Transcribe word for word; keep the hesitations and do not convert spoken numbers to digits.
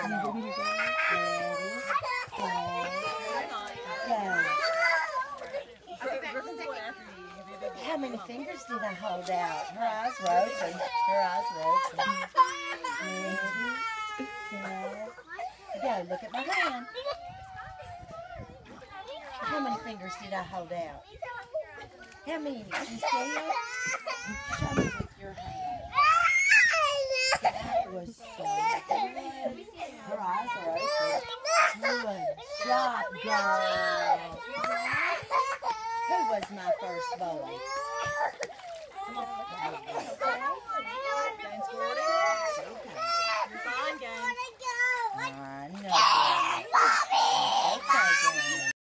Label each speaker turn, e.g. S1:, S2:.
S1: How many fingers did I hold out? Her eyes were open. Her eyes were open. Ready, set, go. Look at my hand. How many fingers did I hold out? How many? You see it? Show me with your hand. That was so good. Her eyes are open. Good job, girl. Who was my first boy? Come on.